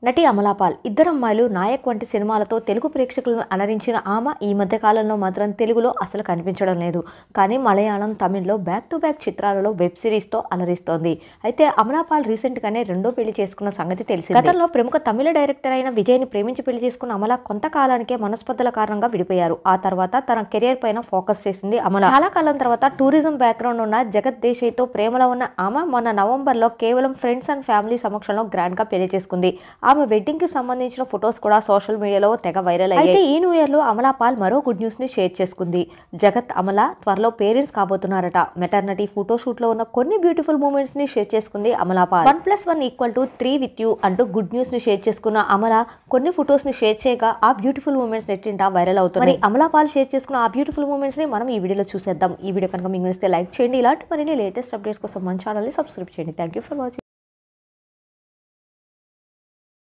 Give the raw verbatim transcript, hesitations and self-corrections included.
నటి అమలాపాల్ ఇద్దరు అమ్మాయిలు నాయక్ వంటి సినిమాలతో తెలుగు ప్రేక్షకులను అలరించిన ఆమె ఈ మధ్య కాలంలో మాత్రం తెలుగులో అసలు కనిపించడం లేదు. కానీ మలయాళం, తమిళ్లో బ్యాక్ టు బ్యాక్ చిత్రాలలో వెబ్ సిరీస్తో అలరిస్తోంది. అయితే అమలాపాల్ రీసెంట్గానే రెండో పెళ్లి చేసుకున్న సంగతి తెలిసిందే. గతంలో ప్రముఖ తమిళ డైరెక్టర్ అయిన విజయ్ని ప్రేమించి పెళ్లి చేసుకున్న అమల కొంతకాలానికే మనస్పర్ధల కారణంగా విడిపోయారు. ఆ తర్వాత తన కెరియర్ పైన ఫోకస్ చేసింది అమల. చాలా కాలం తర్వాత టూరిజం బ్యాక్గ్రౌండ్ ఉన్న జగత్ దేశాయ్తో ప్రేమలో ఉన్న ఆమె మొన్న నవంబర్లో కేవలం ఫ్రెండ్స్ అండ్ ఫ్యామిలీ సమక్షంలో గ్రాండ్ గా పెళ్లి చేసుకుంది. ఆమె వెడ్డింగ్ కి సంబంధించిన ఫొటోస్ కూడా సోషల్ మీడియాలో తెగ వైరల్ అయ్యాయి. అయితే ఈ న్యూ ఇయర్ లో అమలాపాల్ మరో గుడ్ న్యూస్ ని షేర్ చేసుకుంది. జగత్ అమల త్వరలో పేరెంట్స్ కాబోతున్నారట. మెటర్నిటీ ఫోటో షూట్ లో ఉన్న కొన్ని బ్యూటిఫుల్ మూమెంట్స్ ని షేర్ చేసుకుంది Amala Paul. One plus one equal to three with you అంటూ గుడ్ న్యూస్ ని షేర్ చేసుకున్న అమల కొన్ని ఫొటోస్ ని షేర్ చేయగా ఆ బ్యూటిఫుల్ మూమెంట్స్ నెట్టింట వైరల్ అవుతున్నాయి. అమలాపాల్ షేర్ చేసుకున్న ఆ బ్యూటిఫుల్ మూమెంట్స్ ని మనం ఈ వీడియోలో చూసేద్దాం. ఈ వీడియో కనుక మీకు నచ్చితే లైక్ చేయండి. ఇలాంటి మరిన్ని లేటెస్ట్ అప్డేట్స్ కోసం మన ఛానల్ ని సబ్స్క్రైబ్ చేయండి. Thank you for watching.